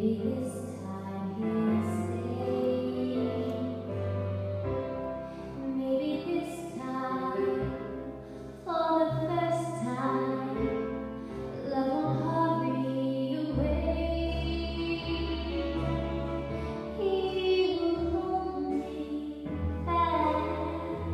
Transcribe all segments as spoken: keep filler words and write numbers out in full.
this time he'll stay. Maybe this time, for the first time, love won't hurry away. He will hold me fast.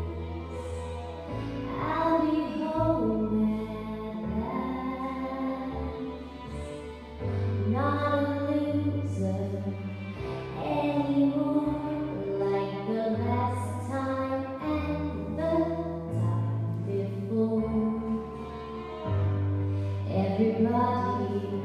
I'll be home at last. Not a loser anymore, like the last time and the time before. Everybody